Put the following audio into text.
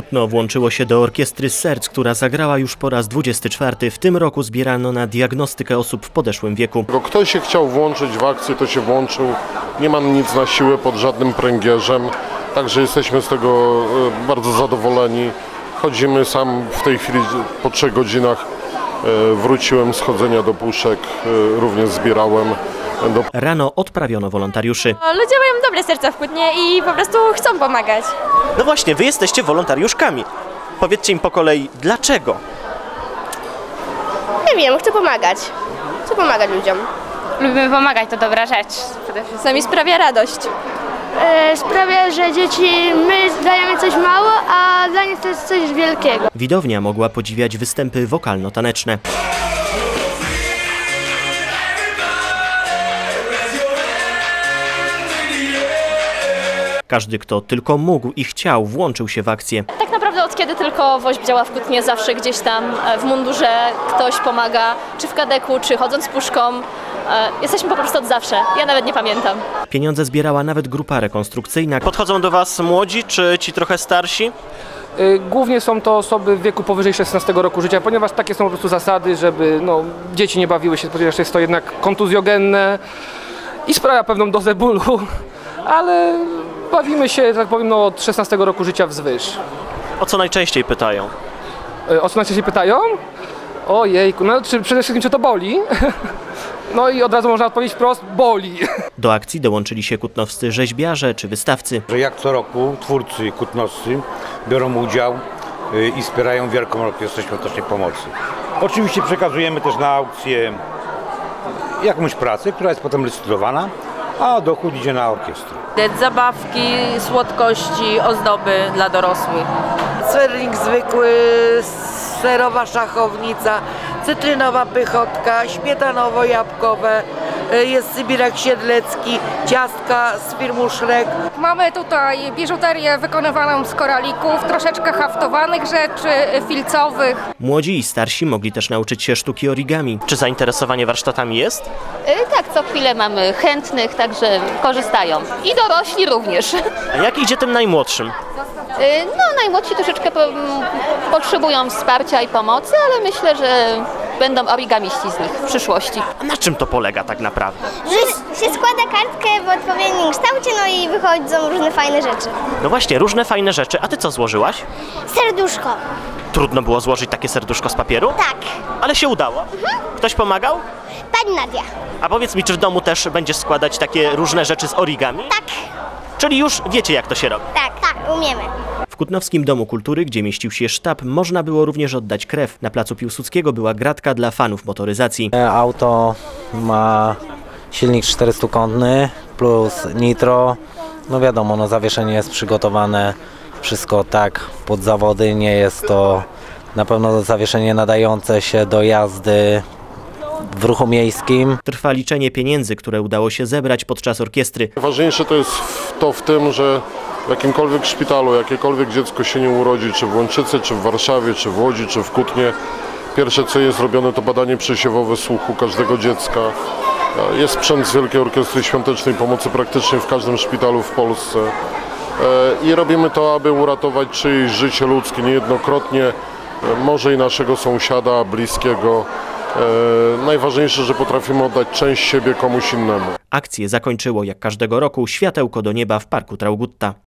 Kutno włączyło się do Orkiestry Serc, która zagrała już po raz 24. W tym roku zbierano na diagnostykę osób w podeszłym wieku. Kto się chciał włączyć w akcję, to się włączył. Nie mam nic na siłę pod żadnym pręgierzem, także jesteśmy z tego bardzo zadowoleni. Chodzimy, sam w tej chwili po 3 godzinach wróciłem z chodzenia do puszek, również zbierałem. Rano odprawiono wolontariuszy. Ludzie mają dobre serca w Kutnie i po prostu chcą pomagać. No właśnie, wy jesteście wolontariuszkami. Powiedzcie im po kolei, dlaczego? Nie wiem, chcę pomagać. Chcę pomagać ludziom. Lubimy pomagać, to dobra rzecz. Sami sprawia radość. Sprawia, że dzieci, my dajemy coś mało, a dla nich to jest coś wielkiego. Widownia mogła podziwiać występy wokalno-taneczne. Każdy, kto tylko mógł i chciał, włączył się w akcję. Tak naprawdę od kiedy tylko WOŚP działa w Kutnie, zawsze gdzieś tam w mundurze ktoś pomaga, czy w kadeku, czy chodząc puszką. Jesteśmy po prostu od zawsze. Ja nawet nie pamiętam. Pieniądze zbierała nawet grupa rekonstrukcyjna. Podchodzą do was młodzi, czy ci trochę starsi? Głównie są to osoby w wieku powyżej 16 roku życia, ponieważ takie są po prostu zasady, żeby dzieci nie bawiły się, ponieważ jest to jednak kontuzjogenne i sprawia pewną dozę bólu, ale bawimy się, tak powiem, od 16 roku życia wzwyż. O co najczęściej pytają? O co najczęściej pytają? Ojejku, przede wszystkim czy to boli? No i od razu można odpowiedzieć wprost, boli. Do akcji dołączyli się kutnowscy rzeźbiarze czy wystawcy. Jak co roku twórcy kutnowscy biorą udział i wspierają Wielką Orkiestrę Świątecznej Pomocy. Oczywiście przekazujemy też na aukcję jakąś pracę, która jest potem licytowana, a dochód idzie na orkiestrę. Zabawki, słodkości, ozdoby dla dorosłych. Sernik zwykły, serowa szachownica, cytrynowa pychotka, śmietanowo-jabłkowe, jest sybirak siedlecki, ciastka z firmy Szrek. Mamy tutaj biżuterię wykonywaną z koralików, troszeczkę haftowanych rzeczy, filcowych. Młodzi i starsi mogli też nauczyć się sztuki origami. Czy zainteresowanie warsztatami jest? Tak, co chwilę mamy chętnych, także korzystają. I dorośli również. A jak idzie tym najmłodszym? Najmłodsi troszeczkę potrzebują wsparcia i pomocy, ale myślę, że będą origamiści z nich w przyszłości. A na czym to polega tak naprawdę? Że się składa kartkę w odpowiednim kształcie, no i wychodzą różne fajne rzeczy. No właśnie, różne fajne rzeczy. A ty co złożyłaś? Serduszko. Trudno było złożyć takie serduszko z papieru? Tak. Ale się udało. Ktoś pomagał? Pani Nadia. A powiedz mi, czy w domu też będziesz składać takie różne rzeczy z origami? Tak. Czyli już wiecie, jak to się robi? Tak, umiemy. W Kutnowskim Domu Kultury, gdzie mieścił się sztab, można było również oddać krew. Na placu Piłsudskiego była gratka dla fanów motoryzacji. Auto ma silnik 400-kątny plus nitro. No wiadomo, zawieszenie jest przygotowane, wszystko tak pod zawody. Nie jest to na pewno zawieszenie nadające się do jazdy w ruchu miejskim. Trwa liczenie pieniędzy, które udało się zebrać podczas orkiestry. Najważniejsze to jest w tym, że w jakimkolwiek szpitalu, jakiekolwiek dziecko się nie urodzi, czy w Łęczycy, czy w Warszawie, czy w Łodzi, czy w Kutnie, pierwsze co jest robione, to badanie przesiewowe słuchu każdego dziecka. Jest sprzęt z Wielkiej Orkiestry Świątecznej Pomocy praktycznie w każdym szpitalu w Polsce. I robimy to, aby uratować czyjeś życie ludzkie niejednokrotnie, może i naszego sąsiada, bliskiego. Najważniejsze, że potrafimy oddać część siebie komuś innemu. Akcję zakończyło jak każdego roku światełko do nieba w Parku Traugutta.